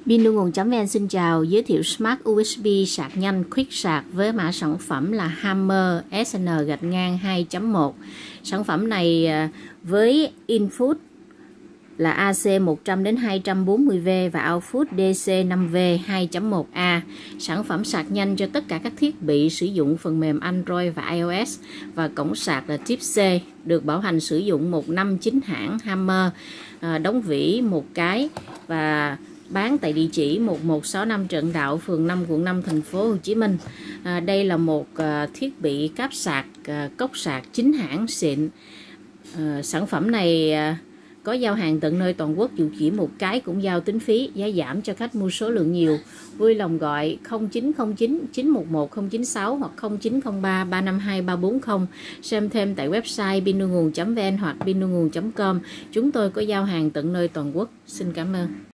Pin đu nguồn.vn xin chào, giới thiệu Smart USB sạc nhanh Quick Sạc với mã sản phẩm là Hammer SN-2.1. Sản phẩm này với input là AC 100 đến 240V và output DC 5V 2.1A. Sản phẩm sạc nhanh cho tất cả các thiết bị sử dụng phần mềm Android và iOS, và cổng sạc là Type C, được bảo hành sử dụng 1 năm chính hãng Hammer, đóng vỉ một cái, và bán tại địa chỉ 1165 Trần Đạo, phường 5, quận 5, thành phố Hồ Chí Minh. Đây là một thiết bị cáp sạc, cốc sạc chính hãng xịn. Sản phẩm này có giao hàng tận nơi toàn quốc, dù chỉ một cái cũng giao tính phí, giá giảm cho khách mua số lượng nhiều. Vui lòng gọi 0909 911 096 hoặc 0903 352 340. Xem thêm tại website pinduonguồn.vn hoặc pinduonguồn.com. Chúng tôi có giao hàng tận nơi toàn quốc. Xin cảm ơn.